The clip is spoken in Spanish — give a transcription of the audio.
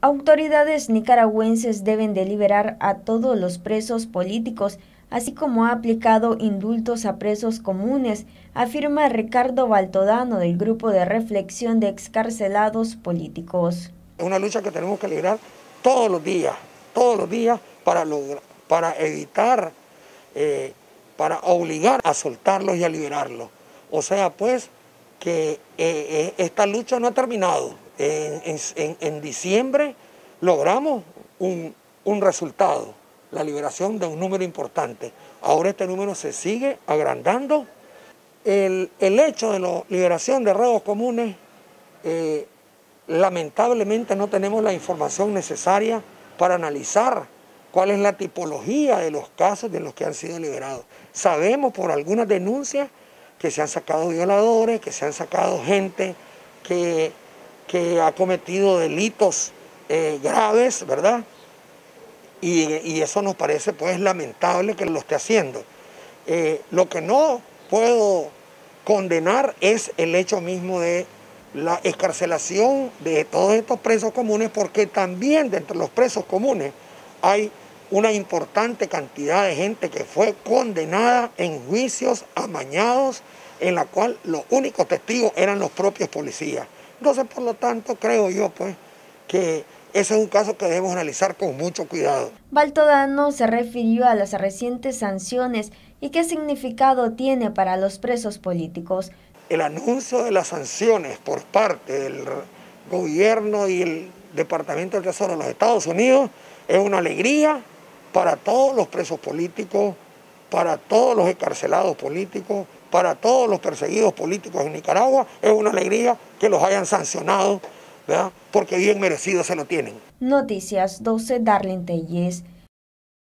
Autoridades nicaragüenses deben de liberar a todos los presos políticos, así como ha aplicado indultos a presos comunes, afirma Ricardo Baltodano del Grupo de Reflexión de Excarcelados Políticos. Es una lucha que tenemos que librar todos los días para evitar, para obligar a soltarlos y a liberarlos. O sea, pues, que esta lucha no ha terminado. En diciembre logramos un resultado, la liberación de un número importante. Ahora este número se sigue agrandando. El hecho de la liberación de reos comunes, lamentablemente no tenemos la información necesaria para analizar cuál es la tipología de los casos de los que han sido liberados. Sabemos por algunas denuncias que se han sacado violadores, que se han sacado gente que ha cometido delitos graves, ¿verdad? Y eso nos parece pues lamentable que lo esté haciendo. Lo que no puedo condenar es el hecho mismo de la excarcelación de todos estos presos comunes, porque también dentro de los presos comunes hay una importante cantidad de gente que fue condenada en juicios amañados, en la cual los únicos testigos eran los propios policías. Entonces, por lo tanto, creo yo pues que ese es un caso que debemos analizar con mucho cuidado. Baltodano se refirió a las recientes sanciones y qué significado tiene para los presos políticos. El anuncio de las sanciones por parte del gobierno y el Departamento del Tesoro de los Estados Unidos es una alegría para todos los presos políticos, para todos los excarcelados políticos, para todos los perseguidos políticos en Nicaragua. Es una alegría que los hayan sancionado, ¿verdad? Porque bien merecido se lo tienen. Noticias 12, Darlene Telles.